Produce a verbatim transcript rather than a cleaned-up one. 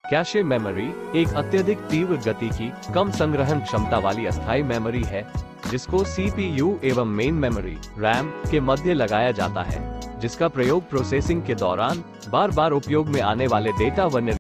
cache memory एक अत्यधिक तीव्र गति की, कम संग्रहण क्षमता वाली अस्थायी मेमोरी है, जिसको सीपीयू एवं मेन मेमोरी रैम के मध्य लगाया जाता है, जिसका प्रयोग प्रोसेसिंग के दौरान बार बार उपयोग में आने वाले डेटा व